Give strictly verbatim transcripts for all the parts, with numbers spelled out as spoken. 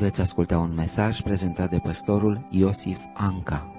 Veți asculta un mesaj prezentat de păstorul Iosif Anca.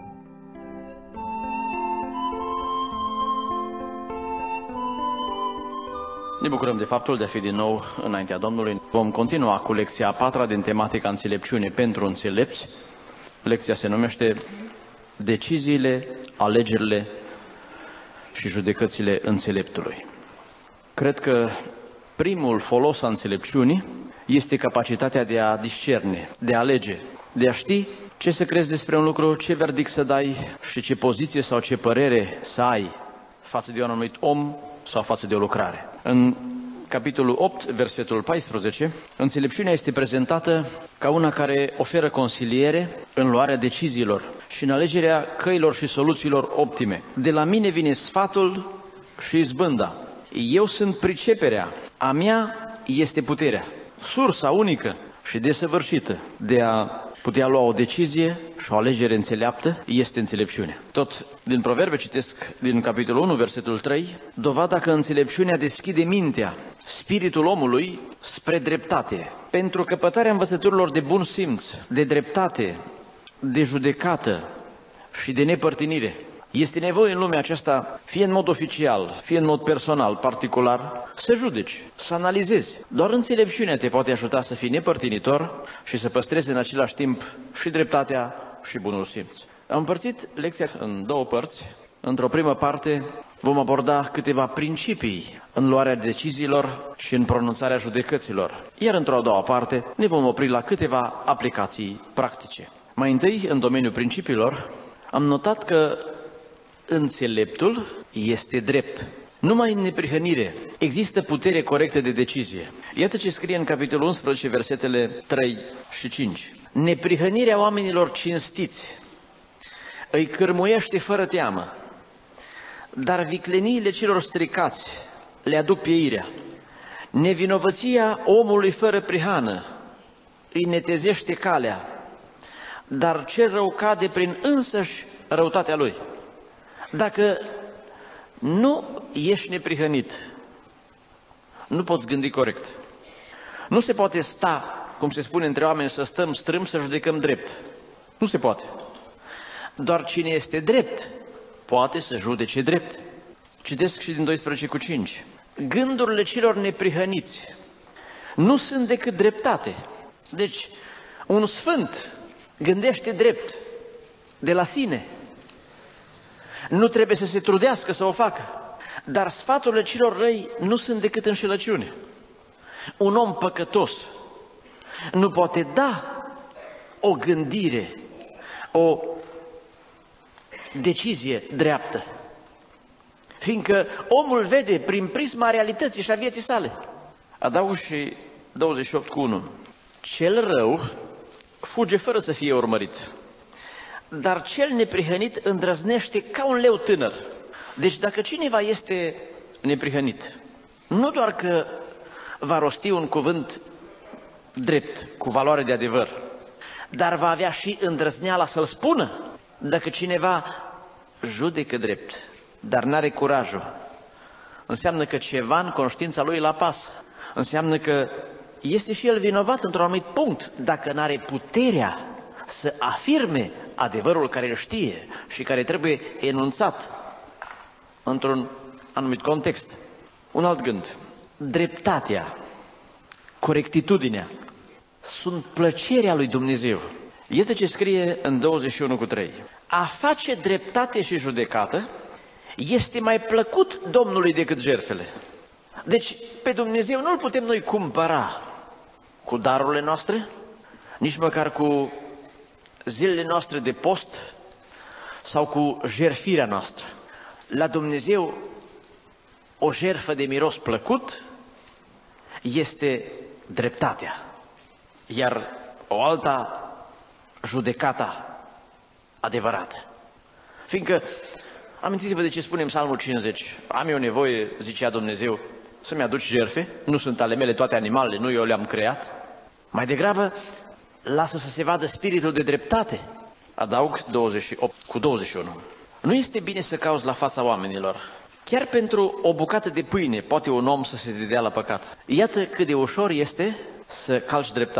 Ne bucurăm de faptul de a fi din nou înaintea Domnului. Vom continua cu lecția a patra din tematica înțelepciune pentru înțelepți. Lecția se numește Deciziile, alegerile și judecățile înțeleptului. Cred că primul folos al înțelepciunii este capacitatea de a discerne, de a alege, de a ști ce să crezi despre un lucru, ce verdict să dai și ce poziție sau ce părere să ai față de un anumit om sau față de o lucrare. În capitolul opt, versetul paisprezece, înțelepciunea este prezentată ca una care oferă consiliere în luarea deciziilor și în alegerea căilor și soluțiilor optime. De la mine vine sfatul și izbânda. Eu sunt priceperea, a mea este puterea, sursa unică și desăvârșită de a putea lua o decizie și o alegere înțeleaptă este înțelepciunea. Tot din Proverbe citesc din capitolul unu, versetul trei, dovada că înțelepciunea deschide mintea, spiritul omului spre dreptate, pentru căpătarea învățăturilor de bun simț, de dreptate, de judecată și de nepărtinire. Este nevoie în lumea aceasta, fie în mod oficial, fie în mod personal, particular, să judeci, să analizezi. Doar înțelepciunea te poate ajuta să fii nepărtinitor și să păstrezi în același timp și dreptatea și bunul simț. Am împărțit lecția în două părți. Într-o primă parte vom aborda câteva principii în luarea deciziilor și în pronunțarea judecăților. Iar într-o a doua parte ne vom opri la câteva aplicații practice. Mai întâi, în domeniul principiilor, am notat că înțeleptul este drept. Numai în neprihănire există putere corectă de decizie. Iată ce scrie în capitolul unsprezece, versetele trei și cinci. Neprihănirea oamenilor cinstiți îi cârmuiește fără teamă, dar vicleniile celor stricați le aduc pieirea. Nevinovăția omului fără prihană îi netezește calea, dar cel rău cade prin însăși răutatea lui. Dacă nu ești neprihănit, nu poți gândi corect. Nu se poate sta, cum se spune între oameni, să stăm strâmb să judecăm drept. Nu se poate. Doar cine este drept poate să judece drept. Citesc și din doisprezece cu cinci. Gândurile celor neprihăniți nu sunt decât dreptate. Deci, un sfânt gândește drept de la sine. Nu trebuie să se trudească să o facă. Dar sfaturile celor răi nu sunt decât înșelăciune. Un om păcătos nu poate da o gândire, o decizie dreaptă, fiindcă omul vede prin prisma realității și a vieții sale. Adaug și douăzeci și opt cu unu. Cel rău fuge fără să fie urmărit, dar cel neprihănit îndrăznește ca un leu tânăr. Deci dacă cineva este neprihănit, nu doar că va rosti un cuvânt drept, cu valoare de adevăr, dar va avea și îndrăzneala să-l spună. Dacă cineva judecă drept, dar n-are curajul, înseamnă că ceva în conștiința lui l-a pas. Înseamnă că este și el vinovat într-un anumit punct, dacă n-are puterea să afirme adevărul care îl știe și care trebuie enunțat într-un anumit context. Un alt gând. Dreptatea, corectitudinea sunt plăcerea lui Dumnezeu. Iată ce scrie în douăzeci și unu cu trei. A face dreptate și judecată este mai plăcut Domnului decât jertfele. Deci pe Dumnezeu nu-L putem noi cumpăra cu darurile noastre, nici măcar cu zilele noastre de post sau cu jertfirea noastră. La Dumnezeu o jertfă de miros plăcut este dreptatea, iar o alta judecata adevărată. Fiindcă, amintiți-vă de ce spune în Psalmul cincizeci, am eu nevoie, zicea Dumnezeu, să-mi aduci jertfe, nu sunt ale mele toate animalele, nu eu le-am creat. Mai degrabă, lasă să se vadă spiritul de dreptate. Adaug douăzeci și opt cu douăzeci și unu. Nu este bine să cauți la fața oamenilor. Chiar pentru o bucată de pâine poate un om să se dedea la păcat. Iată cât de ușor este să calci dreptatea.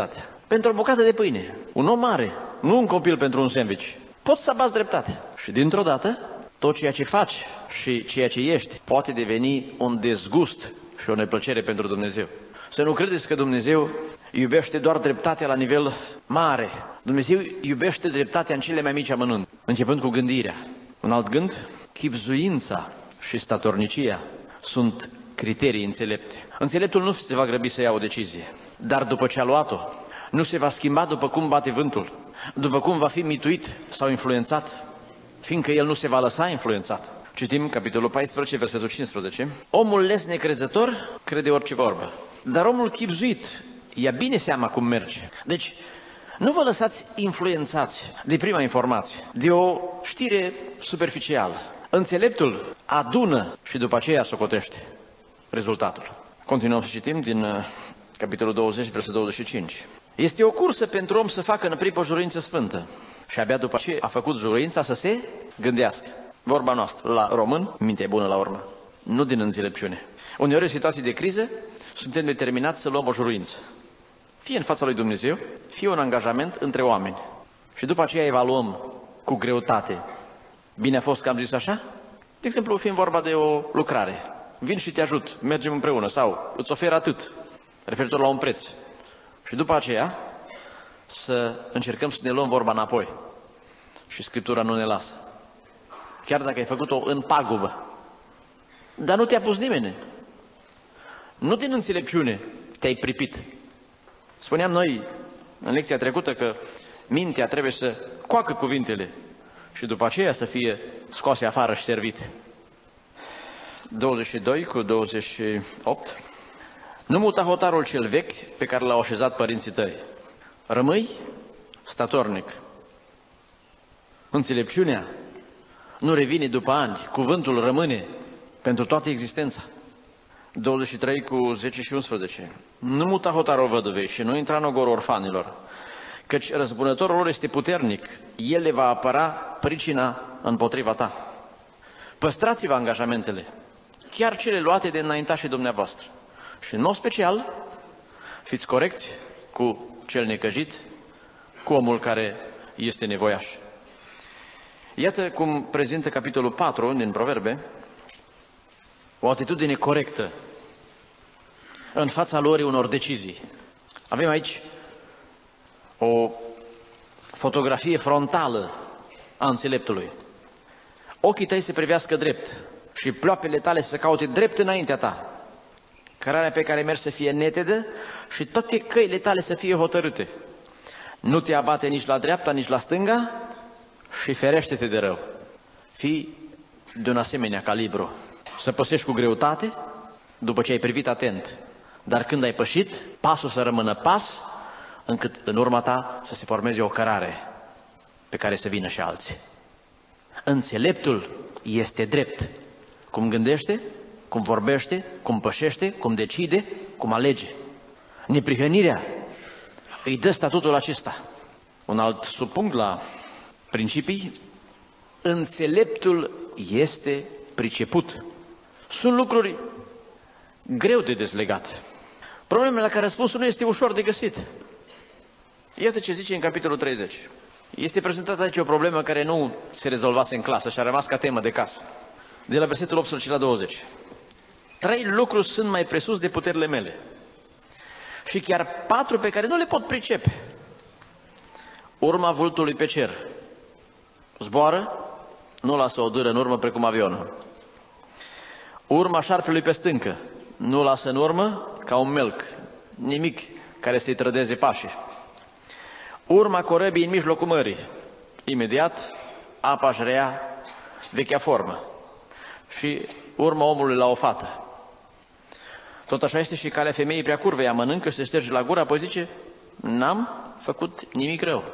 pentru o bucată de pâine. Un om mare, nu un copil pentru un sandwich. Poți să abați dreptate. Și dintr-o dată, tot ceea ce faci și ceea ce ești poate deveni un dezgust și o neplăcere pentru Dumnezeu. Să nu credeți că Dumnezeu iubește doar dreptatea la nivel mare. Dumnezeu iubește dreptatea în cele mai mici amănunte, începând cu gândirea. Un alt gând, chibzuința și statornicia sunt criterii înțelepte. Înțeleptul nu se va grăbi să ia o decizie, dar după ce a luat-o, nu se va schimba după cum bate vântul, după cum va fi mituit sau influențat, fiindcă el nu se va lăsa influențat. Citim capitolul paisprezece, versetul cincisprezece. Omul lesne crezător crede orice vorbă, dar omul chibzuit ia bine seama cum merge. Deci, nu vă lăsați influențați de prima informație, de o știre superficială. Înțeleptul adună și după aceea socotește rezultatul. Continuăm să citim din uh, capitolul douăzeci, versetul douăzeci și cinci. Este o cursă pentru om să facă în pripă juruință sfântă și abia după ce a făcut juruința să se gândească. Vorba noastră, la român, mintea e bună la urmă, nu din înțelepciune. Uneori în situații de criză suntem determinați să luăm o juruință. Fie în fața lui Dumnezeu, fie un angajament între oameni. Și după aceea evaluăm cu greutate. Bine a fost că am zis așa? De exemplu, fiind vorba de o lucrare. Vin și te ajut, mergem împreună sau îți ofer atât, referitor la un preț. Și după aceea să încercăm să ne luăm vorba înapoi. Și Scriptura nu ne lasă. Chiar dacă ai făcut-o în pagubă. Dar nu te-a pus nimeni. Nu din înțelepciune te-ai pripit. Spuneam noi în lecția trecută că mintea trebuie să coacă cuvintele și după aceea să fie scoase afară și servite. douăzeci și doi cu douăzeci și opt. Nu muta hotarul cel vechi pe care l-au așezat părinții tăi. Rămâi statornic. Înțelepciunea nu revine după ani, cuvântul rămâne pentru toată existența. douăzeci și trei cu zece și unsprezece. Nu muta hotarul văduvei și nu intra în ogorul orfanilor, căci răzbunătorul lor este puternic, el le va apăra pricina împotriva ta. Păstrați-vă angajamentele, chiar cele luate de înaintașii dumneavoastră. Și în mod special, fiți corecți cu cel necăjit, cu omul care este nevoiaș. Iată cum prezintă capitolul patru din Proverbe o atitudine corectă în fața lor unor decizii. Avem aici o fotografie frontală a înțeleptului. Ochii tăi se privească drept și ploapele tale să caute drept înaintea ta. Cărarea pe care mergi să fie netedă și toate căile tale să fie hotărâte. Nu te abate nici la dreapta, nici la stânga și ferește-te de rău. Fii de un asemenea calibru. Să păsești cu greutate după ce ai privit atent. Dar când ai pășit, pasul să rămână pas, încât în urma ta să se formeze o cărare pe care să vină și alții. Înțeleptul este drept. Cum gândește, cum vorbește, cum pășește, cum decide, cum alege. Neprihănirea îi dă statutul acesta. Un alt subpunct la principii, înțeleptul este priceput. Sunt lucruri greu de dezlegat. Problemele la care răspunsul nu este ușor de găsit. Iată ce zice în capitolul treizeci. Este prezentată aici o problemă care nu se rezolvase în clasă și a rămas ca temă de casă. De la versetul optsprezece la douăzeci. Trei lucruri sunt mai presus de puterile mele. Și chiar patru pe care nu le pot pricepe. Urma vultului pe cer. Zboară, nu lasă o dâră în urmă precum avionul. Urma șarpelui pe stâncă. Nu lasă în urmă ca un melc. Nimic care să-i trădeze pașii. Urma corăbii în mijlocul mării. Imediat, apa își rea vechea formă. Și urma omului la o fată. Tot așa este și calea femeii prea curve. Ea mănâncă și se șterge la gură, apoi zice, n-am făcut nimic rău.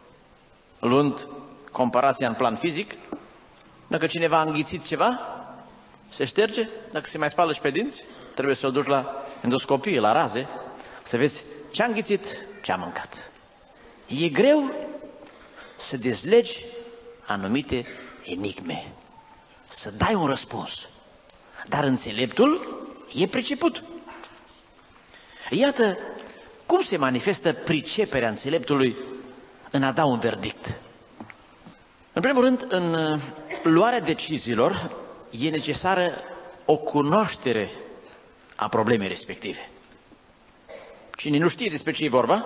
Luând comparația în plan fizic, dacă cineva a înghițit ceva, se șterge, dacă se mai spală și pe dinți, trebuie să-l duci la endoscopie, la raze, să vezi ce a înghițit, ce a mâncat. E greu să dezlegi anumite enigme, să dai un răspuns, dar înțeleptul e priceput. Iată Cum se manifestă priceperea înțeleptului în a da un verdict? În primul rând, în luarea deciziilor e necesară o cunoaștere a problemei respective. Cine nu știe despre ce e vorba,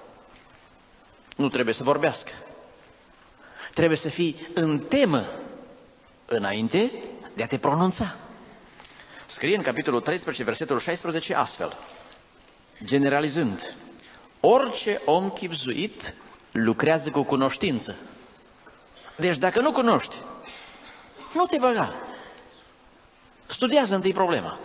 nu trebuie să vorbească. Trebuie să fii în temă înainte de a te pronunța. Scrie în capitolul treisprezece, versetul șaisprezece astfel, generalizând: orice om chibzuit lucrează cu cunoștință. Deci dacă nu cunoști, nu te băga. Studiază întâi problema.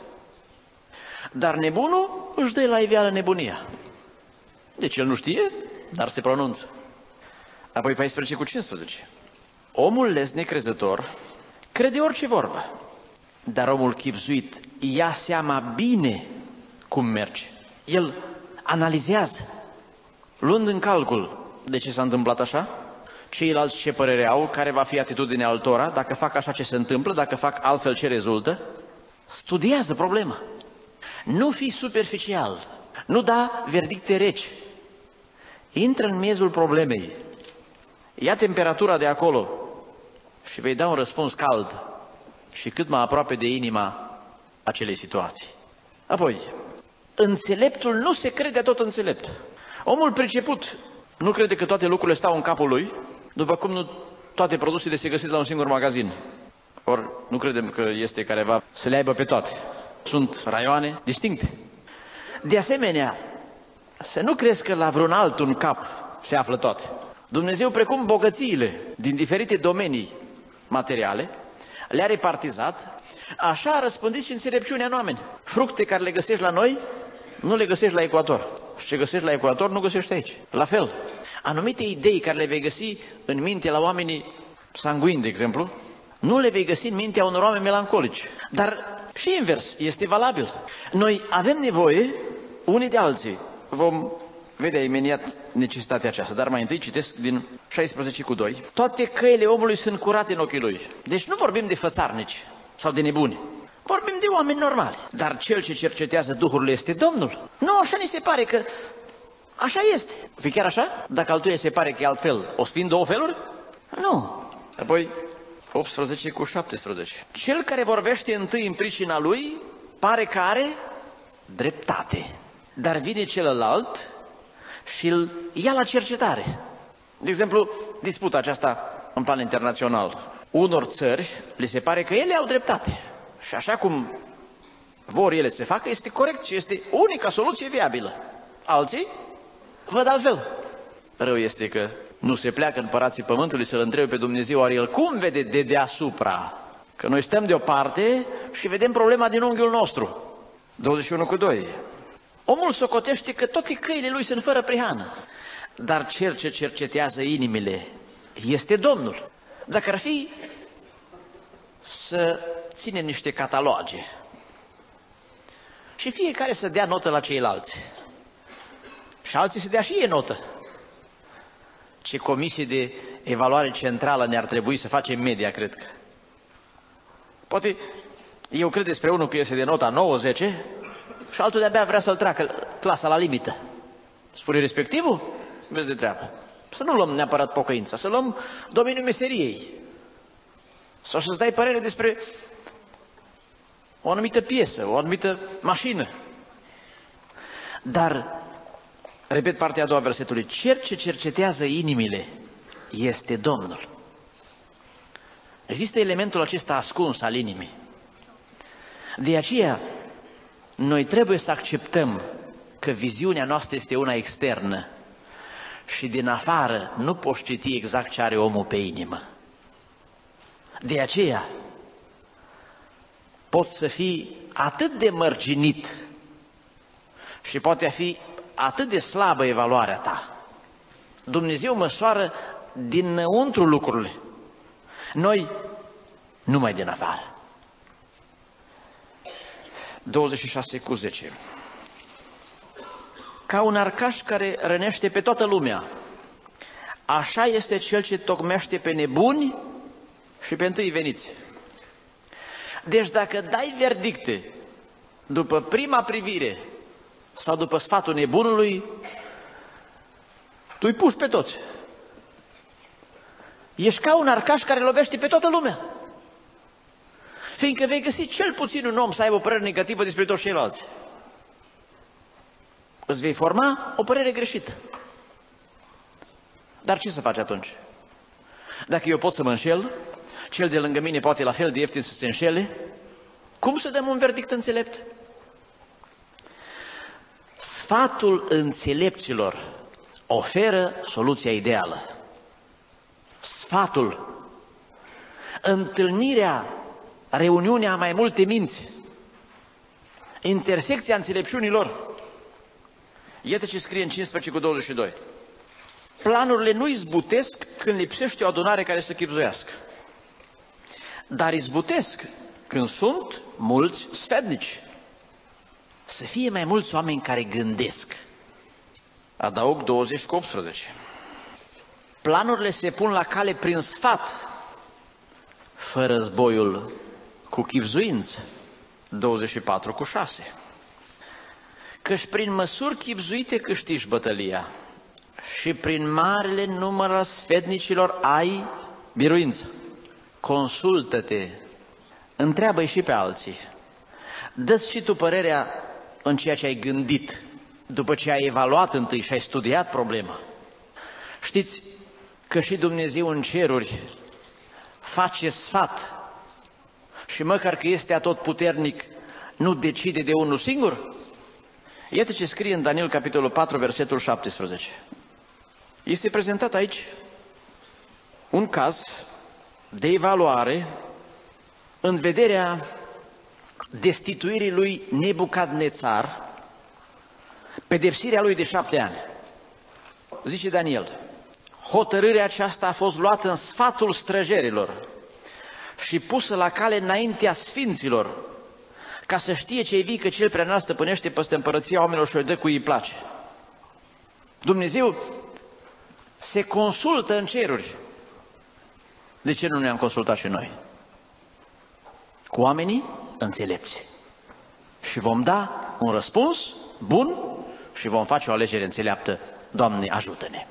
Dar nebunul își dă la iveală nebunia. Deci el nu știe, dar se pronunță. Apoi paisprezece cu cincisprezece. Omul lesnic crezător crede orice vorbă, dar omul chibzuit ia seama bine cum merge. El analizează, luând în calcul de ce s-a întâmplat așa, ceilalți ce părere au, care va fi atitudinea altora, dacă fac așa ce se întâmplă, dacă fac altfel ce rezultă. Studiază problema. Nu fi superficial, nu da verdicte reci. Intră în miezul problemei, ia temperatura de acolo și vei da un răspuns cald și cât mai aproape de inima acelei situații. Apoi, înțeleptul nu se crede tot înțelept. Omul priceput nu crede că toate lucrurile stau în capul lui, după cum nu toate produsele se găsesc la un singur magazin. Ori nu credem că este careva să le aibă pe toate. Sunt raioane distincte. De asemenea, să nu crezi că la vreun altul în cap se află toate. Dumnezeu, precum bogățiile din diferite domenii materiale, le-a repartizat, așa a răspândit și înțelepciunea în oameni. Fructe care le găsești la noi, nu le găsești la ecuator. Și ce găsești la ecuator, nu găsești aici. La fel, anumite idei care le vei găsi în minte la oamenii sanguini, de exemplu, nu le vei găsi în mintea unor oameni melancolici. Dar și invers, este valabil. Noi avem nevoie unii de alții. Vom vedea imediat necesitatea aceasta, dar mai întâi citesc din șaisprezece cu doi. Toate căile omului sunt curate în ochii lui. Deci nu vorbim de fățarnici sau de nebuni. Vorbim de oameni normali. Dar cel ce cercetează duhurile este Domnul. Nu, așa ni se pare că așa este. Fi chiar așa? Dacă altuia se pare că e altfel, o spin două feluri? Nu. Apoi optsprezece cu șaptesprezece. Cel care vorbește întâi în pricina lui pare că are dreptate. Dar vine celălalt și îl ia la cercetare. De exemplu, disputa aceasta în plan internațional. Unor țări le se pare că ele au dreptate. Și așa cum vor ele să se facă, este corect și este unica soluție viabilă. Alții văd altfel. Rău este că nu se pleacă împărații pământului să-L întrebe pe Dumnezeu, oare El cum vede de deasupra? Că noi stăm deoparte și vedem problema din unghiul nostru. douăzeci și unu cu doi. Omul socotește că toate căile lui sunt fără prihană, dar cel ce cercetează inimile este Domnul. Dacă ar fi să ținem niște cataloge și fiecare să dea notă la ceilalți și alții să dea și ei notă, ce comisie de evaluare centrală ne-ar trebui să facem media, cred că. Poate eu cred despre unul că este de nota nouă zece și altul de-abia vrea să-l treacă clasa la limită. Spune respectivul? Vezi de treabă. Să nu luăm neapărat pocăința, să luăm domeniul meseriei. Sau să-ți dai părere despre o anumită piesă, o anumită mașină. Dar, repet partea a doua versetului, cel ce cercetează inimile este Domnul. Există elementul acesta ascuns al inimii. De aceea, noi trebuie să acceptăm că viziunea noastră este una externă și din afară nu poți citi exact ce are omul pe inimă. De aceea, poți să fii atât de mărginit și poate fi atât de slabă evaluarea ta. Dumnezeu măsoară dinăuntru lucrurile. Noi, numai din afară. douăzeci și șase cu zece. Ca un arcaș care rănește pe toată lumea, așa este cel ce tocmește pe nebuni și pe întâi veniți. Deci dacă dai verdicte după prima privire sau după sfatul nebunului, tu îi puși pe toți. Ești ca un arcaș care lovește pe toată lumea. Fiindcă vei găsi cel puțin un om să aibă o părere negativă despre toți ceilalți. Îți vei forma o părere greșită. Dar ce să faci atunci? Dacă eu pot să mă înșel, cel de lângă mine poate la fel de ieftin să se înșele, cum să dăm un verdict înțelept? Sfatul înțelepților oferă soluția ideală. Sfatul, întâlnirea, reuniunea a mai multe minți, intersecția înțelepciunilor. Iată ce scrie în cincisprezece cu douăzeci și doi. Planurile nu izbutesc când lipsește o adunare care să chibzuiască, dar izbutesc când sunt mulți sfetnici. Să fie mai mulți oameni care gândesc. Adaug douăzeci cu optsprezece. Planurile se pun la cale prin sfat, fă războiul cu chibzuință. douăzeci și patru cu șase. Căci prin măsuri chibzuite câștigi bătălia și prin marele număr al sfetnicilor ai biruință. Consultă-te, întreabă-i și pe alții. Dă-ți și tu părerea în ceea ce ai gândit, după ce ai evaluat întâi și ai studiat problema. Știți că și Dumnezeu în ceruri face sfat și măcar că este atotputernic, nu decide de unul singur? Iată ce scrie în Daniel, capitolul patru, versetul șaptesprezece. Este prezentat aici un caz de evaluare în vederea destituirii lui Nebucadnețar, pedepsirea lui de șapte ani. Zice Daniel, hotărârea aceasta a fost luată în sfatul străjerilor și pusă la cale înaintea sfinților, ca să știe cei vii că cel prea înalt stăpânește peste împărăția oamenilor și o dă cui îi place. Dumnezeu se consultă în ceruri. De ce nu ne-am consultat și noi? Cu oamenii înțelepți. Și vom da un răspuns bun și vom face o alegere înțeleaptă. Doamne, ajută-ne!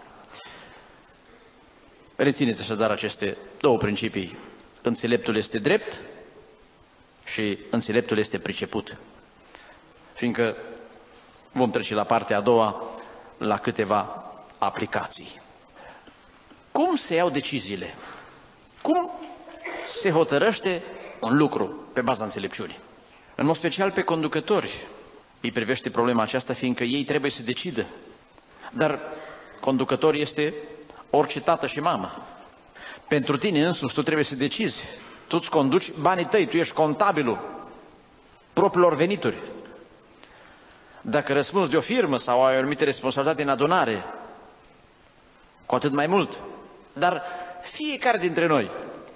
Rețineți așadar aceste două principii. Înțeleptul este drept și înțeleptul este priceput. Fiindcă vom trece la partea a doua, la câteva aplicații. Cum se iau deciziile? Cum se hotărăște un lucru pe baza înțelepciunii? În mod special pe conducători îi privește problema aceasta, fiindcă ei trebuie să decidă. Dar conducător este orice tată și mamă. Pentru tine însuși tu trebuie să decizi. Tu îți conduci banii tăi, tu ești contabilul propriilor venituri. Dacă răspunzi de o firmă sau ai o anumită responsabilitate în adunare, cu atât mai mult. Dar fiecare dintre noi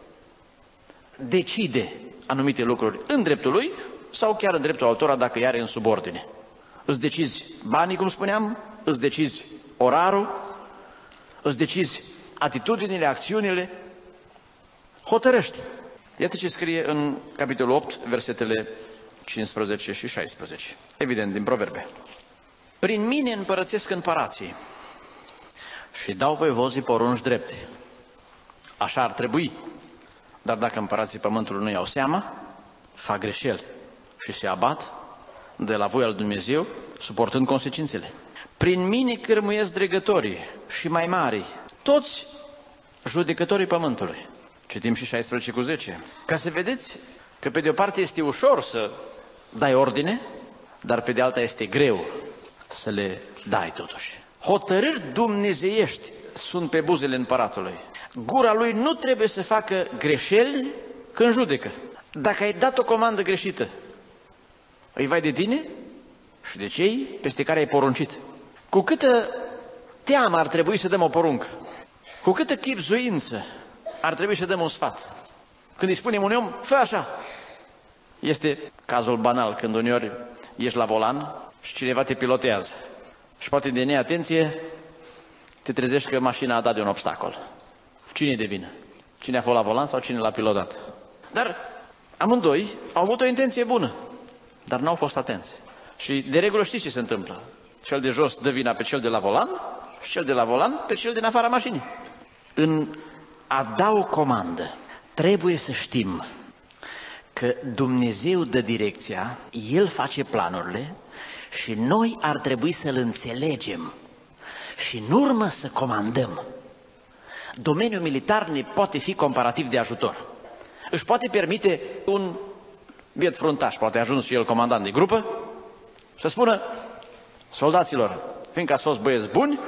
decide anumite lucruri în dreptul lui sau chiar în dreptul altora dacă i-are în subordine. Îți decizi banii, cum spuneam, îți decizi orarul, îți decizi atitudinile, acțiunile, hotărăști. Iată ce scrie în capitolul opt, versetele cincisprezece și șaisprezece, evident din Proverbe. Prin mine împărățesc împărații și dau voievozii porunci drepte. Așa ar trebui, dar dacă împărații pământului nu iau seama, fac greșeli și se abat de la voia lui Dumnezeu, suportând consecințele. Prin mine cârmuiesc dregătorii și mai mari, toți judecătorii pământului. Citim și șaisprezece cu zece. Ca să vedeți că pe de o parte este ușor să dai ordine, dar pe de alta este greu să le dai totuși. Hotărâri dumnezeiești sunt pe buzele împăratului. Gura lui nu trebuie să facă greșeli când judecă. Dacă ai dat o comandă greșită, îi vai de tine și de cei peste care ai poruncit. Cu câtă teamă ar trebui să dăm o poruncă, cu câtă chibzuință ar trebui să dăm un sfat. Când îi spunem unui om, fă așa. Este cazul banal când uneori ești la volan și cineva te pilotează. Și poate de neatenție te trezești că mașina a dat de un obstacol. Cine e de vină? Cine a fost la volan sau cine l-a pilotat? Dar amândoi au avut o intenție bună, dar n-au fost atenți. Și de regulă știți ce se întâmplă. Cel de jos dă vina pe cel de la volan și cel de la volan pe cel din afara mașinii. În a da o comandă, trebuie să știm că Dumnezeu dă direcția, El face planurile și noi ar trebui să-L înțelegem și în urmă să comandăm. Domeniul militar ne poate fi comparativ de ajutor. Își poate permite un biet fruntaș, poate ajuns și el comandant de grupă, să spună soldaților, fiindcă ați fost băieți buni,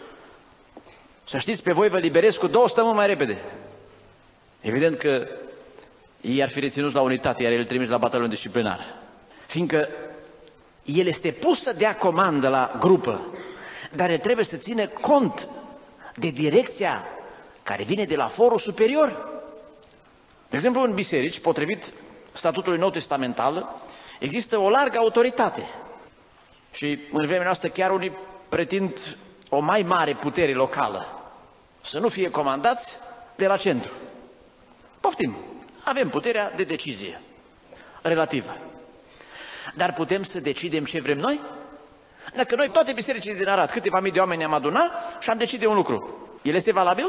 să știți, pe voi vă liberez cu două săptămâni mai repede. Evident că ei ar fi reținuți la unitate, iar el trimis la batalion disciplinar. Fiindcă el este pus să dea comandă la grupă, dar el trebuie să țină cont de direcția care vine de la forul superior. De exemplu, în biserici, potrivit statutului nou testamental, există o largă autoritate. Și în vremea noastră chiar unii pretind o mai mare putere locală, să nu fie comandați de la centru. Poftim, avem puterea de decizie relativă. Dar putem să decidem ce vrem noi? Dacă noi toate bisericile din Arad, câteva mii de oameni ne-am adunat și am decide un lucru, el este valabil?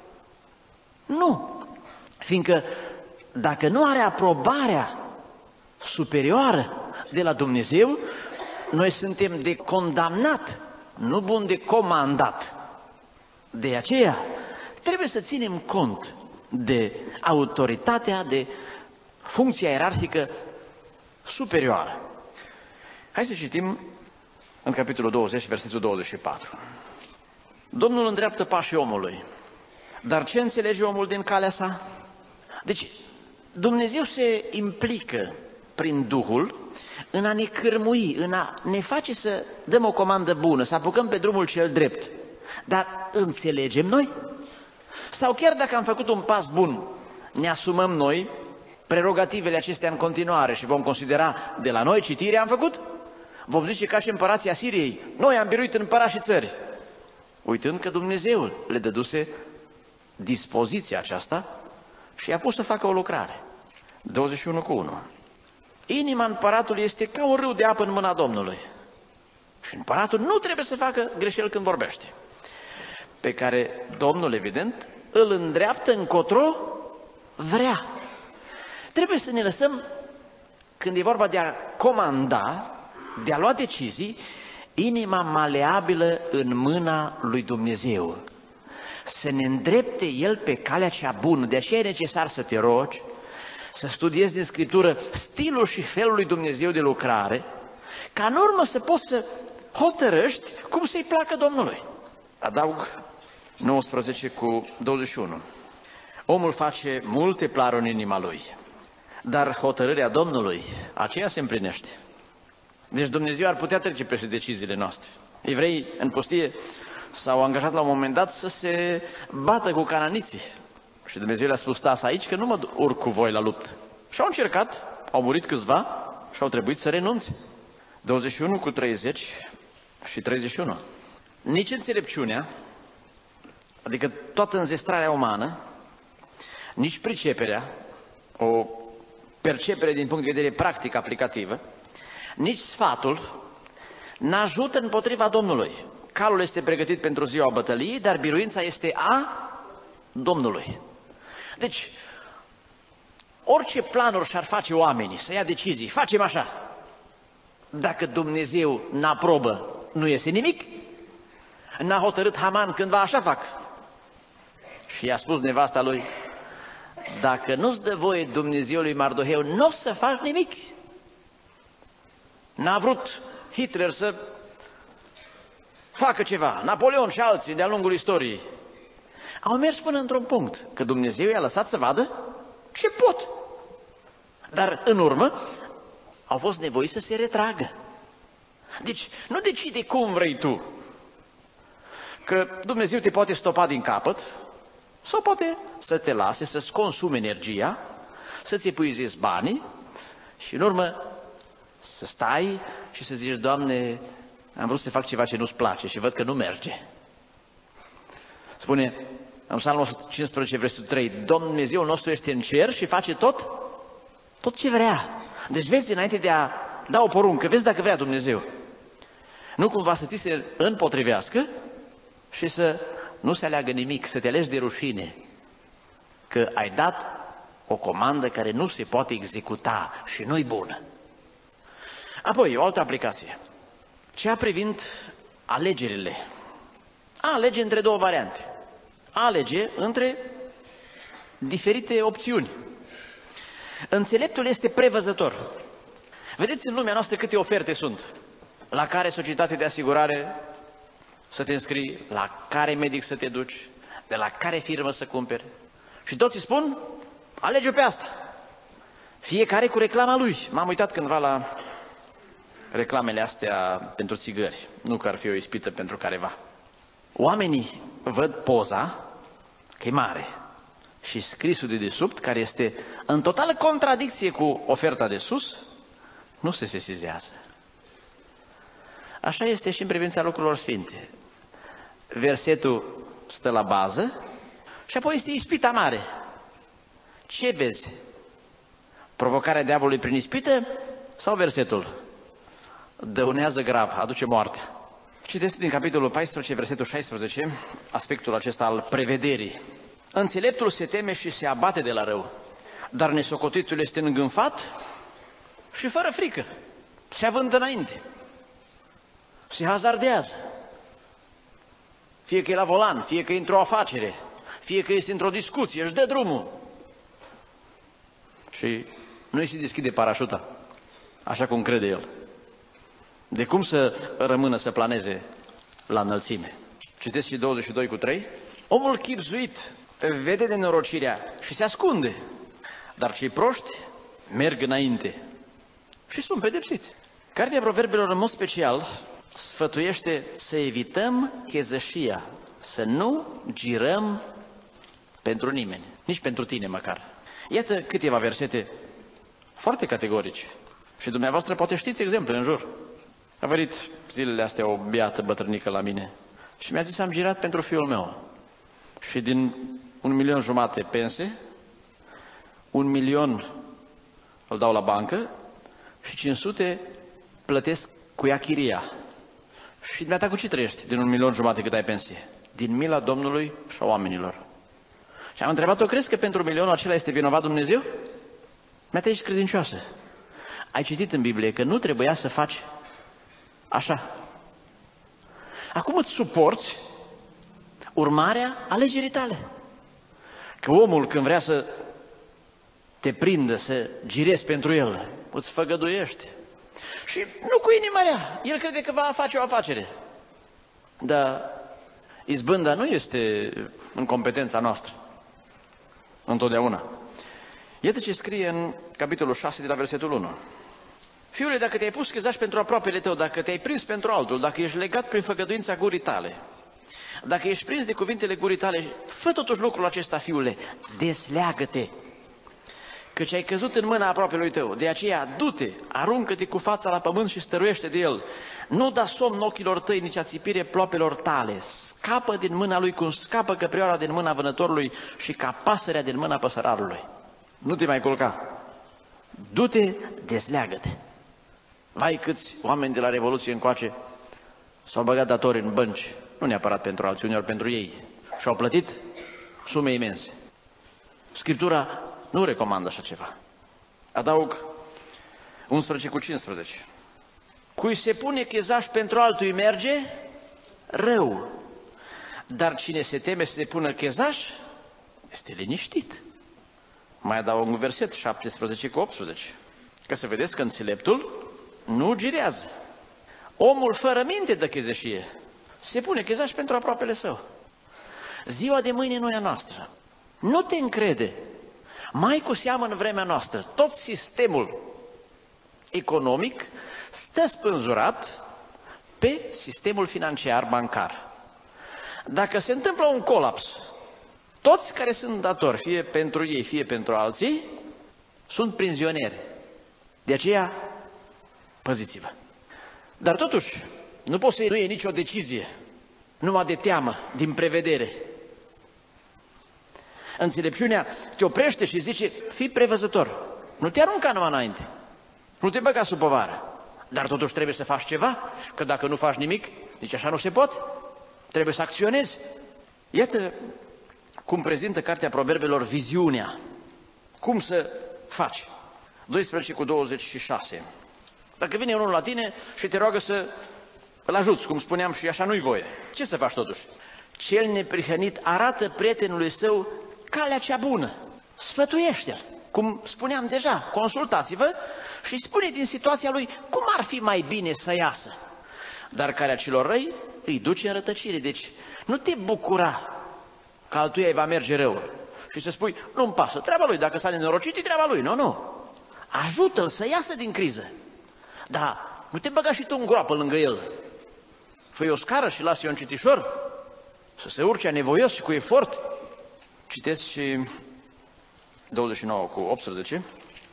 Nu. Fiindcă dacă nu are aprobarea superioară de la Dumnezeu, noi suntem de condamnat, nu bun de comandat. De aceea trebuie să ținem cont de autoritatea, de funcția ierarhică superioară. Hai să citim în capitolul douăzeci, versetul douăzeci și patru. Domnul îndreaptă pașii omului, dar ce înțelege omul din calea sa? Deci, Dumnezeu se implică prin Duhul în a ne cârmui, în a ne face să dăm o comandă bună, să apucăm pe drumul cel drept. Dar înțelegem noi? Sau chiar dacă am făcut un pas bun, ne asumăm noi prerogativele acestea în continuare și vom considera de la noi citirea am făcut? Vom zice ca și împărații Asiriei, noi am biruit împărați și țări, uitând că Dumnezeu le dăduse dispoziția aceasta și i-a pus să facă o lucrare. douăzeci și unu cu unu. Inima împăratului este ca un râu de apă în mâna Domnului. Și împăratul nu trebuie să facă greșeli când vorbește. Pe care Domnul, evident, îl îndreaptă încotro vrea. Trebuie să ne lăsăm, când e vorba de a comanda, de a lua decizii, inima maleabilă în mâna lui Dumnezeu. Să ne îndrepte El pe calea cea bună. De aceea e necesar să te rogi, să studiezi din Scriptură stilul și felul lui Dumnezeu de lucrare, ca în urmă să poți să hotărăști cum să-i placă Domnului. Adaug nouăsprezece cu douăzeci și unu. Omul face multe planuri în inima lui, dar hotărârea Domnului, aceea se împlinește. Deci Dumnezeu ar putea trece peste deciziile noastre. Evreii în pustie s-au angajat la un moment dat să se bată cu cananiții. Și Dumnezeu le-a spus, stați aici că nu mă urc cu voi la luptă. Și au încercat, au murit câțiva și au trebuit să renunțe. douăzeci și unu cu treizeci și treizeci și unu. Nici înțelepciunea, adică toată înzestrarea umană, nici priceperea, o percepere din punct de vedere practic aplicativă, nici sfatul n-ajută împotriva Domnului. Calul este pregătit pentru ziua bătăliei, dar biruința este a Domnului. Deci, orice planuri și-ar face oamenii, să ia decizii, facem așa. Dacă Dumnezeu n-aprobă, nu iese nimic. N-a hotărât Haman cândva așa fac. Și i-a spus nevasta lui, dacă nu-ți dă voie Dumnezeului Mardoheu, nu o să faci nimic. N-a vrut Hitler să facă ceva, Napoleon și alții de-a lungul istoriei. Au mers până într-un punct, că Dumnezeu i-a lăsat să vadă ce pot. Dar în urmă au fost nevoiți să se retragă. Deci nu decide cum vrei tu. Că Dumnezeu te poate stopa din capăt sau poate să te lase să-ți consumi energia, să-ți epuizezi banii și în urmă să stai și să zici, Doamne, am vrut să fac ceva ce nu-ți place și văd că nu merge. Spune în Psalmul o sută cincisprezece, versetul trei, Dumnezeul nostru este în cer și face tot, tot ce vrea. Deci vezi, înainte de a dau o poruncă, vezi dacă vrea Dumnezeu. Nu cumva să ți se împotrivească și să nu se aleagă nimic, să te alegi de rușine, că ai dat o comandă care nu se poate executa și nu-i bună. Apoi, o altă aplicație. Cea privind alegerile. A alege între două variante. A alege între diferite opțiuni. Înțeleptul este prevăzător. Vedeți în lumea noastră câte oferte sunt. La care societate de asigurare să te înscrii, la care medic să te duci, de la care firmă să cumperi. Și toți îți spun, alege pe asta. Fiecare cu reclama lui. M-am uitat cândva la reclamele astea pentru țigări. Nu că ar fi o ispită pentru careva. Oamenii văd poza, că e mare, și scrisul de desubt, care este în totală contradicție cu oferta de sus, nu se sesizează. Așa este și în privința lucrurilor sfinte. Versetul stă la bază și apoi este ispita mare. Ce vezi? Provocarea diavolului prin ispită sau versetul? Dăunează grav, aduce moartea. Citesc din capitolul paisprezece, versetul șaisprezece, aspectul acesta al prevederii. Înțeleptul se teme și se abate de la rău, dar nesocotitul este îngânfat și fără frică. Se avântă înainte. Se hazardează. Fie că e la volan, fie că e într-o afacere, fie că este într-o discuție, își dă drumul. Și nu îi se deschide parașuta, așa cum crede el. De cum să rămână să planeze la înălțime? Citesc și douăzeci și doi cu trei. Omul chibzuit vede de norocirea și se ascunde, dar cei proști merg înainte și sunt pedepsiți. Cartea Proverbelor, în mod special, sfătuiește să evităm chezășia, să nu girăm pentru nimeni, nici pentru tine măcar. Iată câteva versete foarte categorice. Și dumneavoastră poate știți exemple în jur. A venit zilele astea o beată bătrânică la mine și mi-a zis, am girat pentru fiul meu. Și din un milion jumate pense, un milion îl dau la bancă și cinci sute plătesc cu ea chiria. Și dumneata cu ce trăiești din un milion jumate cât ai pensie? Din mila Domnului și a oamenilor. Și am întrebat-o, crezi că pentru milionul acela este vinovat Dumnezeu? Mi-a ești credincioasă. Ai citit în Biblie că nu trebuia să faci așa. Acum îți suporți urmarea alegerii tale. Că omul când vrea să te prindă, să girezi pentru el, îți făgăduiește. Și nu cu inima rea. El crede că va face o afacere. Dar izbânda nu este în competența noastră. Întotdeauna. Iată ce scrie în capitolul șase de la versetul unu. Fiule, dacă te-ai pus chezaș pentru aproapele tău, dacă te-ai prins pentru altul, dacă ești legat prin făgăduința gurii tale, dacă ești prins de cuvintele gurii tale, fă totuși lucrul acesta, fiule, desleagă-te, căci ai căzut în mâna aproapelui tău. De aceea, du-te, aruncă-te cu fața la pământ și stăruiește de el. Nu da somn ochilor tăi, nici ațipire ploapelor tale. Scapă din mâna lui cum scapă căprioara din mâna vânătorului și ca pasărea din mâna păsărarului. Nu te mai culca. Du-te, desleagă-te. Vai câți oameni de la Revoluție încoace s-au băgat datori în bănci, nu neapărat pentru alții, uneori pentru ei, și au plătit sume imense. Scriptura nu recomandă așa ceva. Adaug unsprezece cu cincisprezece. Cui se pune chezaș pentru altul îi merge rău, dar cine se teme să se pună chezaș este liniștit. Mai adaug un verset, șaptesprezece cu optsprezece. Ca să vedeți că înțeleptul nu girează. Omul fără minte dă chezășie. Se pune chezaș pentru aproapele său. Ziua de mâine nu e a noastră. Nu te încrede. Mai cu seamă în vremea noastră, tot sistemul economic stă spânzurat pe sistemul financiar bancar. Dacă se întâmplă un colaps, toți care sunt datori, fie pentru ei, fie pentru alții, sunt prizonieri. De aceea, păziți-vă. Dar totuși, nu poți să iei nicio decizie numai de teamă, din prevedere. Înțelepciunea te oprește și zice, fii prevăzător. Nu te arunca numai înainte. Nu te băga sub povară. Dar totuși trebuie să faci ceva, că dacă nu faci nimic, nici așa nu se pot. Trebuie să acționezi. Iată cum prezintă Cartea Proverbelor viziunea. Cum să faci? doisprezece cu douăzeci și șase. Dacă vine unul la tine și te roagă să îl ajuți, cum spuneam, și așa nu-i voie, ce să faci totuși? Cel neprihănit arată prietenului său calea cea bună. Sfătuiește-l. Cum spuneam deja, consultați-vă și spune din situația lui cum ar fi mai bine să iasă. Dar calea celor răi îi duce în rătăcire. Deci nu te bucura că altuia îi va merge rău și să spui, nu-mi pasă, treaba lui, dacă s-a nenorocit, e treaba lui. Nu, nu. Ajută-l să iasă din criză. Dar nu te băga și tu în groapă lângă el. Fă-i o scară și lasă-i un citișor să se urce anevoios și cu efort. Citesc și douăzeci și nouă cu optsprezece.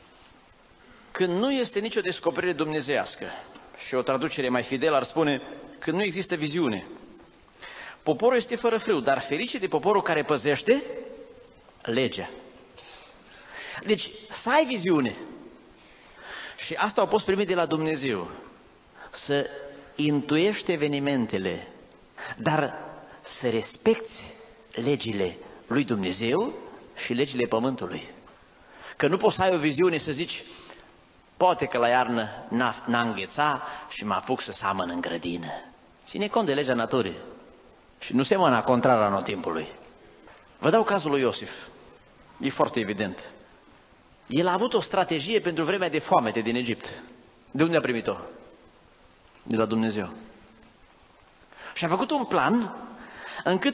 Când nu este nicio descoperire dumnezeiască, și o traducere mai fidelă ar spune, când nu există viziune, poporul este fără frâu, dar ferice de poporul care păzește legea. Deci să ai viziune. Și asta o poți primi de la Dumnezeu. Să intuiești evenimentele, dar să respecti legile lui Dumnezeu și legile pământului. Că nu poți să ai o viziune să zici, poate că la iarnă n-a îngheța și mă apuc să samăn în grădină. Ține cont de legea naturii și nu semăna contrar anotimpului. Vă dau cazul lui Iosif. E foarte evident. El a avut o strategie pentru vremea de foamete din Egipt. De unde a primit-o? De la Dumnezeu. Și a făcut un plan încât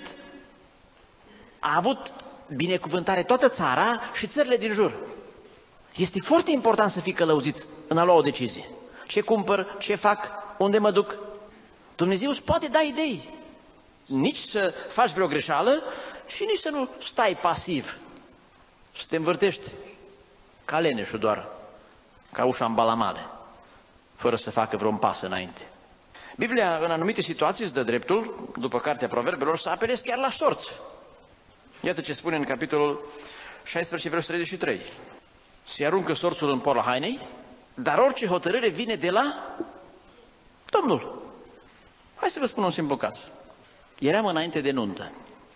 a avut binecuvântare toată țara și țările din jur. Este foarte important să fii călăuziți în a lua o decizie. Ce cumpăr, ce fac, unde mă duc. Dumnezeu îți poate da idei. Nici să faci vreo greșeală și nici să nu stai pasiv. Să te învârtești ca leneșul doar, ca ușa în balamale, fără să facă vreun pas înainte. Biblia, în anumite situații, îți dă dreptul, după Cartea Proverbelor, să apelezi chiar la sorți. Iată ce spune în capitolul șaisprezece, versetul treizeci și trei. Se aruncă sorțul în porla hainei, dar orice hotărâre vine de la Domnul. Hai să vă spun un simplu caz. Eram înainte de nuntă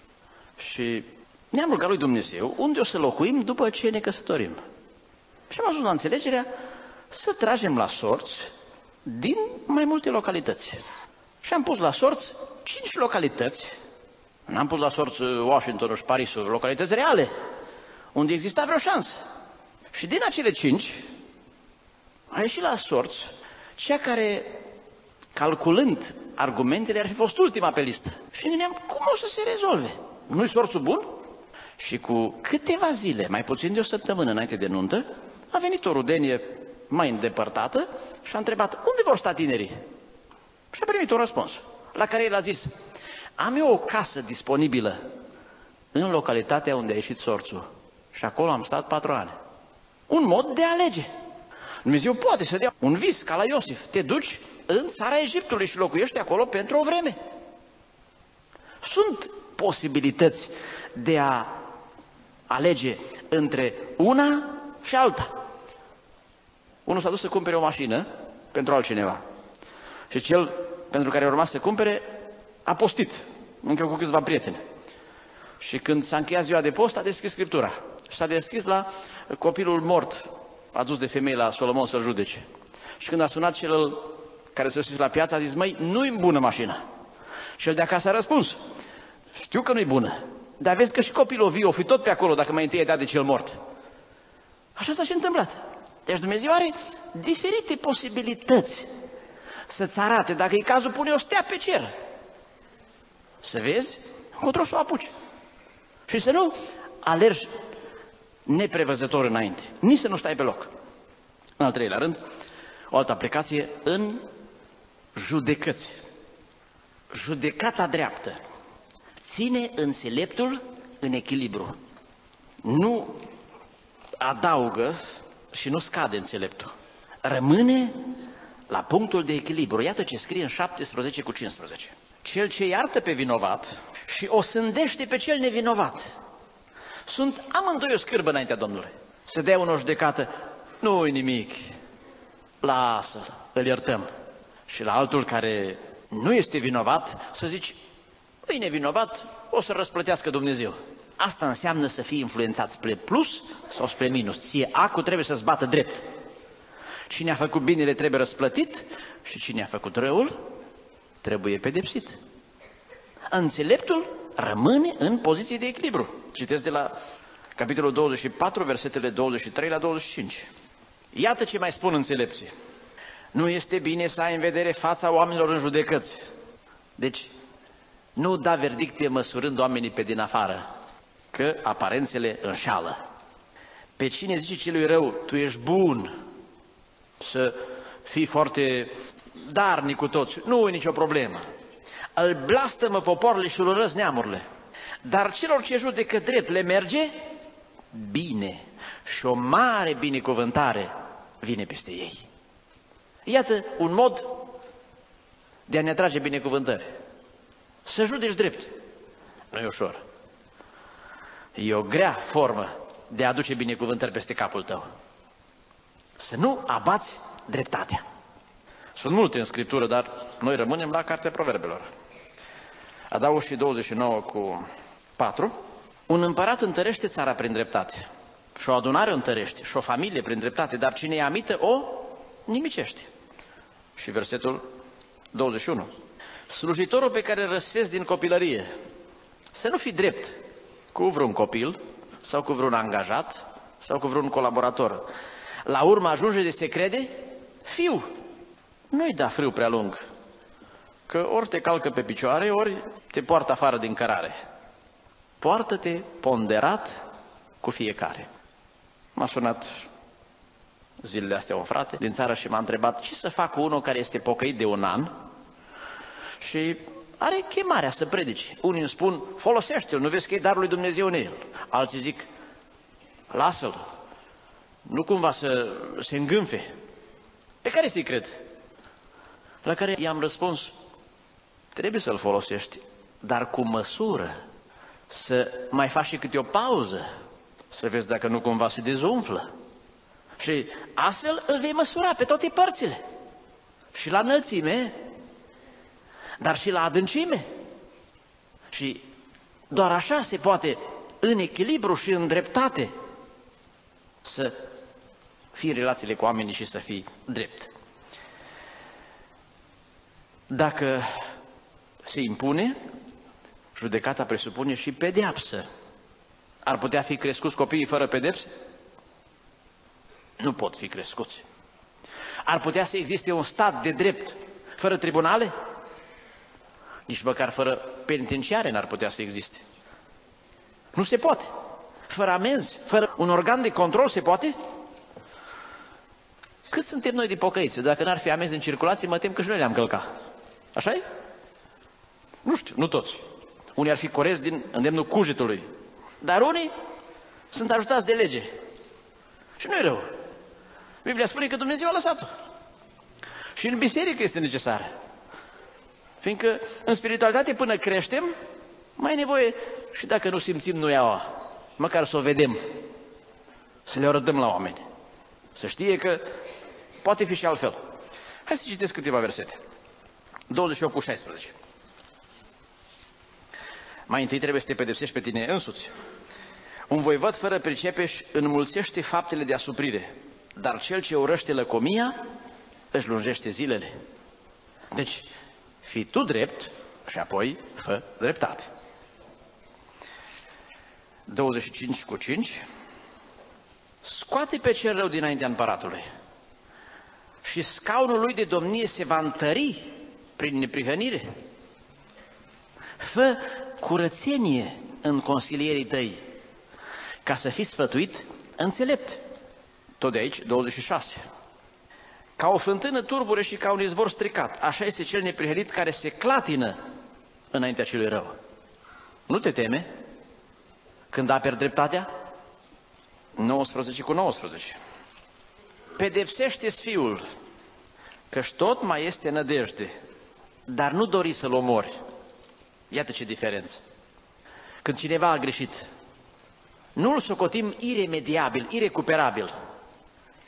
și ne-am rugat lui Dumnezeu unde o să locuim după ce ne căsătorim. Și am ajuns la înțelegerea să tragem la sorți din mai multe localități. Și am pus la sorți cinci localități. N-am pus la sorți Washington și Parisul, localități reale, unde exista vreo șansă. Și din acele cinci a ieșit la sorți cea care, calculând argumentele, ar fi fost ultima pe listă. Și ne gândeam, cum o să se rezolve? Nu-i sorțul bun? Și cu câteva zile, mai puțin de o săptămână înainte de nuntă, a venit o rudenie mai îndepărtată și a întrebat, unde vor sta tinerii? Și a primit un răspuns, la care el a zis, am eu o casă disponibilă în localitatea unde a ieșit sorțul. Și acolo am stat patru ani. Un mod de a alege. Dumnezeu poate să dea un vis ca la Iosif. Te duci în țara Egiptului și locuiești acolo pentru o vreme. Sunt posibilități de a alege între una și alta. Unul s-a dus să cumpere o mașină pentru altcineva. Și cel pentru care urma să cumpere a postit, încă cu câțiva prieteni. Și când s-a încheiat ziua de post, a deschis Scriptura. Și s-a deschis la copilul mort, adus de femei la Solomon să-l judece. Și când a sunat cel care s-a dus la piață, a zis, măi, nu-i bună mașina. Și el de acasă a răspuns, știu că nu-i bună, dar vezi că și copilul viu o fi tot pe acolo dacă mai întâi ai dat de cel mort. Așa s-a și întâmplat. Deci Dumnezeu are diferite posibilități să-ți arate. Dacă e cazul, pune o stea pe cer. Să vezi, încotro să o apuci. Și să nu alergi neprevăzător înainte. Nici să nu stai pe loc. În al treilea rând, o altă aplicație în judecăți. Judecata dreaptă ține înțeleptul în echilibru. Nu adaugă și nu scade înțeleptul. Rămâne la punctul de echilibru. Iată ce scrie în șaptesprezece cu cincisprezece. Cel ce iartă pe vinovat și o sândește pe cel nevinovat. Sunt amândoi o scârbă înaintea Domnului. Să dea unul o judecată, nu-i nimic. lasă-l, îl iertăm. Și la altul care nu este vinovat, să zici, e nevinovat, o să răsplătească Dumnezeu. Asta înseamnă să fii influențat spre plus sau spre minus. Ție acul trebuie să-ți bată drept. Cine a făcut binele trebuie răsplătit și cine a făcut răul trebuie pedepsit. Înțeleptul rămâne în poziție de echilibru. Citesc de la capitolul douăzeci și patru, versetele douăzeci și trei la douăzeci și cinci. Iată ce mai spun înțelepții. Nu este bine să ai în vedere fața oamenilor în judecăți. Deci, nu da verdicte măsurând oamenii pe din afară, că aparențele înșală. Pe cine zice celui rău, tu ești bun, să fii foarte darnic cu toți, nu e nicio problemă. Îl blastămă popoarele și îl urăsc neamurile. Dar celor ce judecă drept le merge bine și o mare binecuvântare vine peste ei. Iată un mod de a ne atrage binecuvântări. Să judeci drept. Nu e ușor. E o grea formă de a aduce binecuvântări peste capul tău. Să nu abați dreptatea. Sunt multe în Scriptură, dar noi rămânem la Cartea Proverbelor. Adaug și douăzeci și nouă cu patru. Un împărat întărește țara prin dreptate. Și o adunare o întărește. Și o familie prin dreptate. Dar cine e amită o nimicește. Și versetul douăzeci și unu. Slujitorul pe care îl răsfezi din copilărie. Să nu fii drept cu vreun copil sau cu vreun angajat sau cu vreun colaborator. La urmă ajunge de se crede fiu. Nu-i da frâu prea lung, că ori te calcă pe picioare, ori te poartă afară din cărare. Poartă-te ponderat cu fiecare. M-a sunat zilele astea un frate din țară și m-a întrebat ce să fac cu unul care este pocăit de un an și are chemarea să predici. Unii îmi spun, folosește-l, nu vezi că e darul lui Dumnezeu în el. Alții zic, lasă-l, nu cumva să se îngânfe. Pe care să-i cred? La care i-am răspuns, trebuie să-l folosești, dar cu măsură, să mai faci și câte o pauză, să vezi dacă nu cumva se dezumflă. Și astfel îl vei măsura pe toate părțile. Și la înălțime, dar și la adâncime. Și doar așa se poate, în echilibru și în dreptate, să fii relațiile cu oamenii și să fii drept. Dacă se impune, judecata presupune și pedeapsă. Ar putea fi crescuți copiii fără pedepse? Nu pot fi crescuți. Ar putea să existe un stat de drept fără tribunale? Nici măcar fără penitenciare n-ar putea să existe. Nu se poate. Fără amenzi, fără un organ de control se poate? Cât suntem noi de pocăiți? Dacă n-ar fi amenzi în circulație, mă tem că și noi le-am călcat. Așa e? Nu știu, nu toți. Unii ar fi coreți din îndemnul cugetului. Dar unii sunt ajutați de lege. Și nu e rău. Biblia spune că Dumnezeu a lăsat-o. Și în biserică este necesară. Fiindcă în spiritualitate până creștem, mai e nevoie și dacă nu simțim noi aua, măcar să o vedem, să le arătăm la oameni. Să știe că poate fi și altfel. Hai să citesc câteva versete. douăzeci și opt cu șaisprezece. Mai întâi trebuie să te pedepsești pe tine însuți. Un voivăd fără pricepeș înmulțește faptele de asuprire, dar cel ce urăște lăcomia își lungește zilele. Deci, fii tu drept și apoi fă dreptate. douăzeci și cinci cu cinci. Scoate pe cel rău dinaintea împăratului și scaunul lui de domnie se va întări prin neprihănire. Fă curățenie în consilierii tăi, ca să fii sfătuit înțelept. Tot de aici, douăzeci și șase. Ca o fântână turbure și ca un izvor stricat, așa este cel neprihănit care se clatină înaintea celui rău. Nu te teme când aperi dreptatea? nouăsprezece cu nouăsprezece. Pedepsește-ți fiul, căci tot mai este nădejde, dar nu dori să-l omori. Iată ce diferență. Când cineva a greșit, nu îl socotim iremediabil, irecuperabil,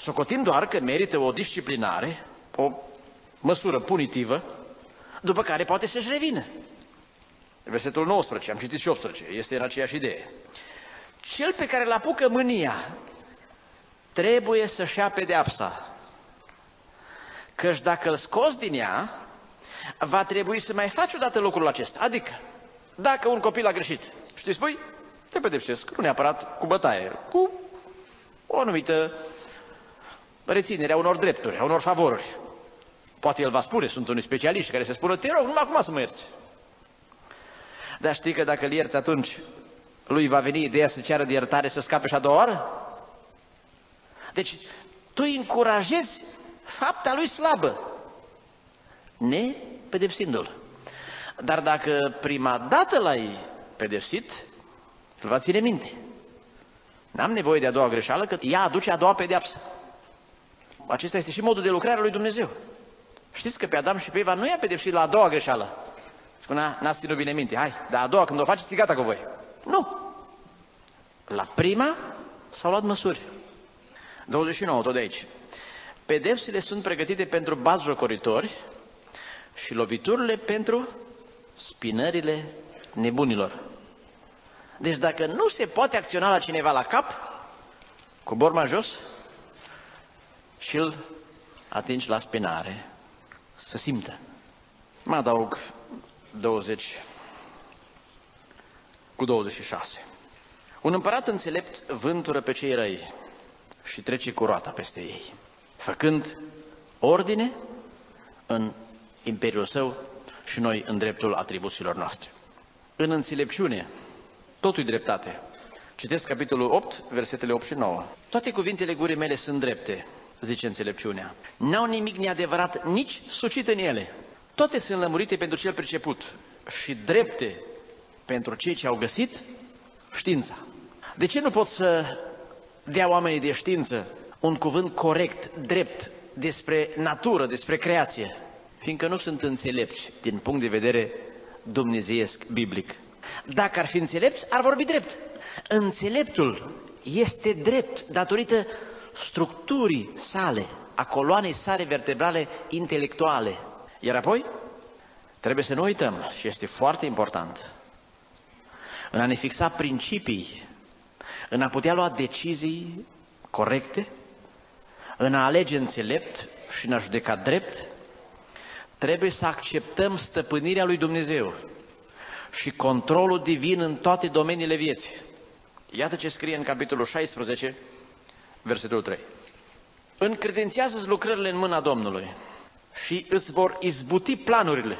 socotim doar că merită o disciplinare, o măsură punitivă, după care poate să-și revină. Versetul nouăsprezece, am citit și optsprezece, este în aceeași idee. Cel pe care îl apucă mânia trebuie să-și ia pedeapsa, căci dacă îl scoți din ea, va trebui să mai faci odată lucrul acesta. Adică, dacă un copil a greșit și tu spui, te pedepsesc, nu neapărat cu bătaie, cu o anumită reținere a unor drepturi, a unor favoruri. Poate el va spune, sunt unii specialiști care se spună, te rog, numai acum să mă ierți. Dar știi că dacă îl ierți atunci, lui va veni ideea să ceară de iertare să scape și a doua oară? Deci, tu îi încurajezi fapta lui slabă, nepedepsindu-l. Dar dacă prima dată l-ai pedepsit, îl va ține minte. N-am nevoie de a doua greșeală, că ea aduce a doua pedeapsă. Acesta este și modul de lucrare a lui Dumnezeu. Știți că pe Adam și pe Eva nu i-a pedepsit la a doua greșeală. Spunea, n-ați ținut bine minte, hai, dar a doua când o faceți, gata cu voi. Nu. La prima s-au luat măsuri. douăzeci și nouă, tot de aici. Pedepsele sunt pregătite pentru batjocoritori și loviturile pentru spinările nebunilor. Deci dacă nu se poate acționa la cineva la cap, cobor mai jos și îl atingi la spinare, să simtă. Mă adaug douăzeci cu douăzeci și șase. Un împărat înțelept vântură pe cei răi și trece cu roata peste ei, făcând ordine în imperiul său și noi în dreptul atribuțiilor noastre. În înțelepciune, totul-i dreptate. Citesc capitolul opt, versetele opt și nouă. Toate cuvintele gurii mele sunt drepte, zice înțelepciunea. N-au nimic neadevărat, nici sucit în ele. Toate sunt lămurite pentru cel priceput și drepte pentru cei ce au găsit știința. De ce nu pot să dea oamenii de știință un cuvânt corect, drept, despre natură, despre creație? Fiindcă nu sunt înțelepți din punct de vedere dumnezeiesc, biblic. Dacă ar fi înțelepți, ar vorbi drept. Înțeleptul este drept datorită structurii sale, a coloanei sale vertebrale intelectuale. Iar apoi, trebuie să nu uităm, și este foarte important, în a ne fixa principii, în a putea lua decizii corecte, în a alege înțelept și în a judeca drept, trebuie să acceptăm stăpânirea lui Dumnezeu și controlul divin în toate domeniile vieții. Iată ce scrie în capitolul șaisprezece, versetul trei. Încredințează-ți lucrările în mâna Domnului și îți vor izbuti planurile.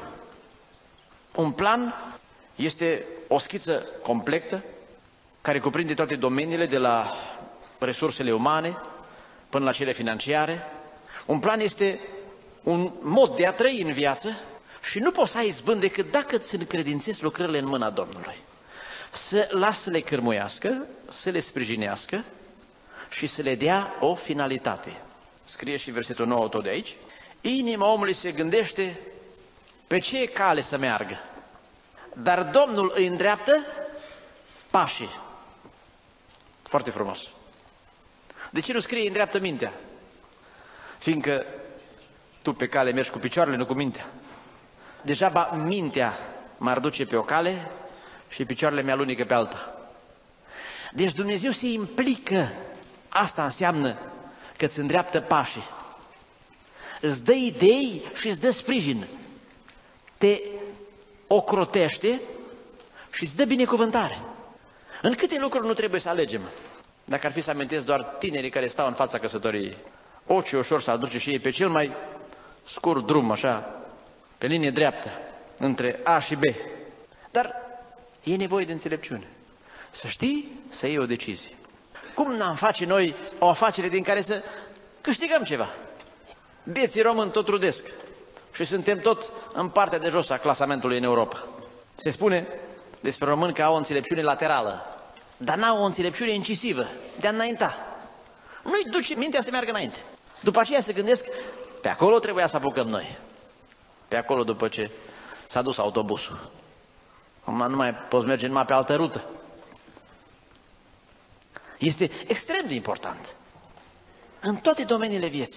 Un plan este o schiță completă care cuprinde toate domeniile, de la resursele umane până la cele financiare. Un plan este un mod de a trăi în viață și nu poți să ai izbând decât dacă îți încredințezi lucrările în mâna Domnului. Să lași să le cârmuiască, să le sprijinească și să le dea o finalitate. Scrie și versetul nouă tot de aici. Inima omului se gândește pe ce cale să meargă, dar Domnul îi îndreaptă pașii. Foarte frumos. De ce nu scrie îndreaptă mintea? Fiindcă tu pe cale mergi cu picioarele, nu cu mintea. Degeaba mintea m-ar duce pe o cale și picioarele mi-alunică pe alta. Deci Dumnezeu se implică. Asta înseamnă că îți îndreaptă pașii. Îți dă idei și îți dă sprijin. Te ocrotește și îți dă binecuvântare. În câte lucruri nu trebuie să alegem? Dacă ar fi să amintesc doar tinerii care stau în fața căsătoriei, o, ce ușor să aduce și ei pe cel mai scurt drum, așa, pe linie dreaptă, între A și B. Dar e nevoie de înțelepciune. Să știi, să iei o decizie. Cum n-am face noi o afacere din care să câștigăm ceva? Bieții români tot trudesc și suntem tot în partea de jos a clasamentului în Europa. Se spune despre români că au o înțelepciune laterală, dar n-au o înțelepciune incisivă, de a înainta. Nu-i duce mintea să meargă înainte. După aceea se gândesc, pe acolo trebuia să apucăm noi. Pe acolo după ce s-a dus autobusul. Acum nu mai poți merge numai pe altă rută. Este extrem de important. În toate domeniile vieții.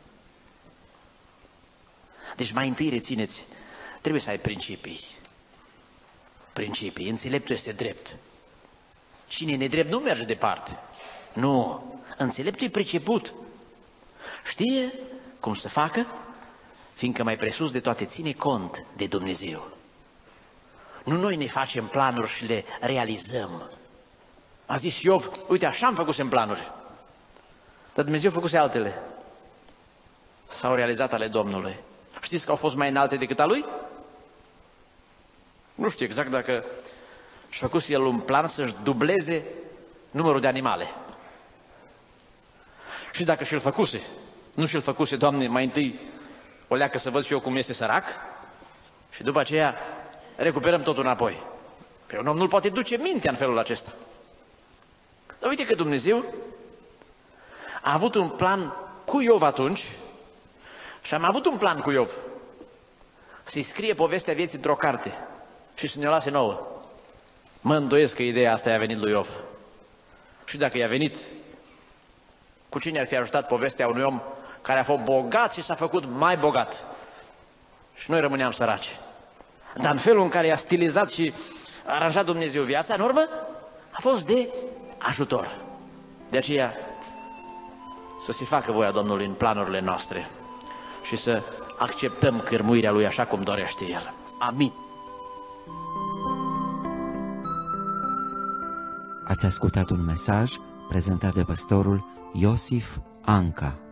Deci mai întâi rețineți, trebuie să ai principii. Principii. Înțeleptul este drept. Cine e nedrept nu merge departe. Nu. Înțeleptul e priceput. Știe cum să facă, fiindcă mai presus de toate ține cont de Dumnezeu. Nu noi ne facem planuri și le realizăm. A zis Iov, uite, așa am făcut în planuri. Dar Dumnezeu a făcuse altele. S-au realizat ale Domnului. Știți că au fost mai înalte decât a lui? Nu știu exact dacă și-a făcut el un plan să-și dubleze numărul de animale. Și dacă și-l făcuse, nu și-l făcuse, Doamne, mai întâi o leacă să văd și eu cum este sărac și după aceea recuperăm totul înapoi. Pe un om nu-l poate duce mintea în felul acesta. Dar uite că Dumnezeu a avut un plan cu Iov atunci și am avut un plan cu Iov. Să-i scrie povestea vieții într-o carte și să ne o lase nouă. Mă îndoiesc că ideea asta i-a venit lui Iov. Și dacă i-a venit, cu cine ar fi ajutat povestea unui om care a fost bogat și s-a făcut mai bogat? Și noi rămâneam săraci. Dar în felul în care i-a stilizat și a aranjat Dumnezeu viața, în urmă, a fost de ajutor. De aceea, să se facă voia Domnului în planurile noastre și să acceptăm cârmuirea Lui așa cum dorește El. Amin. Ați ascultat un mesaj prezentat de pastorul Iosif Anca.